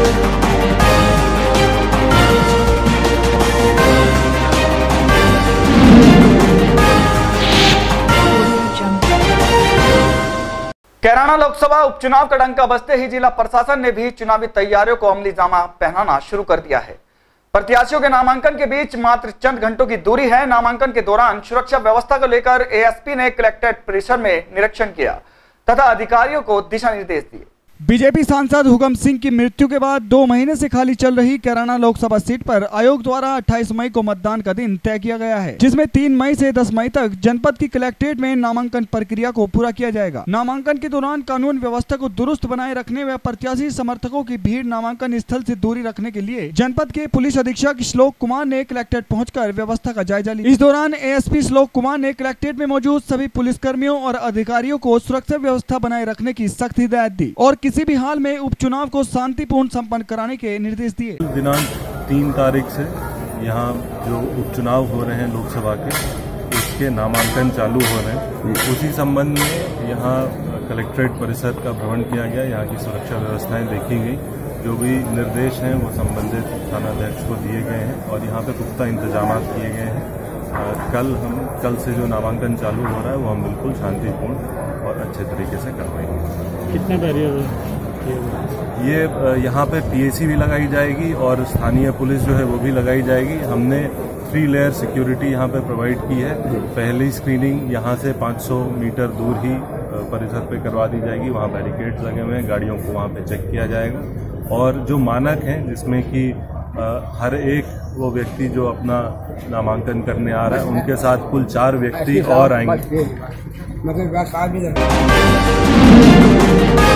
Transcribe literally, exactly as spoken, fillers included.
कैराना लोकसभा उपचुनाव का डंका बजते ही जिला प्रशासन ने भी चुनावी तैयारियों को अमली जामा पहनाना शुरू कर दिया है। प्रत्याशियों के नामांकन के बीच मात्र चंद घंटों की दूरी है। नामांकन के दौरान सुरक्षा व्यवस्था को लेकर एएसपी ने कलेक्ट्रेट परिसर में निरीक्षण किया तथा अधिकारियों को दिशा निर्देश दिए। बीजेपी सांसद हुकम सिंह की मृत्यु के बाद दो महीने से खाली चल रही कैराना लोकसभा सीट पर आयोग द्वारा अट्ठाईस मई को मतदान का दिन तय किया गया है, जिसमें तीन मई से दस मई तक जनपद की कलेक्ट्रेट में नामांकन प्रक्रिया को पूरा किया जाएगा। नामांकन के दौरान कानून व्यवस्था को दुरुस्त बनाए रखने व प्रत्याशी समर्थकों की भीड़ नामांकन स्थल से दूरी रखने के लिए जनपद के पुलिस अधीक्षक श्लोक कुमार ने कलेक्ट्रेट पहुँचकर व्यवस्था का जायजा लिया। इस दौरान एएसपी श्लोक कुमार ने कलेक्ट्रेट में मौजूद सभी पुलिसकर्मियों और अधिकारियों को सुरक्षा व्यवस्था बनाए रखने की सख्त हिदायत दी और किसी भी हाल में उपचुनाव को शांतिपूर्ण संपन्न कराने के निर्देश दिए। दिनांक तीन तारीख से यहाँ जो उपचुनाव हो रहे हैं लोकसभा के, उसके नामांकन चालू हो रहे हैं। उसी संबंध में यहाँ कलेक्ट्रेट परिसर का भ्रमण किया गया। यहाँ की सुरक्षा व्यवस्थाएं देखी गई। जो भी निर्देश हैं वो संबंधित थानाध्यक्ष को दिए गए हैं और यहाँ पे पुख्ता इंतजाम किए गए हैं। कल हम कल से जो नामांकन चालू हो रहा है वो हम बिल्कुल शांतिपूर्ण और अच्छे तरीके से कर पाएंगे। कितने बैरियर ये यहाँ पे पीएसी भी लगाई जाएगी और स्थानीय पुलिस जो है वो भी लगाई जाएगी। हमने थ्री लेयर सिक्योरिटी यहाँ पे प्रोवाइड की है। पहली स्क्रीनिंग यहाँ से पाँच सौ मीटर दूर ही परिसर पे करवा दी जाएगी। वहाँ बैरिकेड्स लगे हुए हैं, गाड़ियों को वहाँ पे चेक किया जाएगा और जो मानक हैं जिसमें कि हर एक वो व्यक्ति जो अपना नामांकन करने आ रहा है उनके साथ कुल चार व्यक्ति और आएंगे।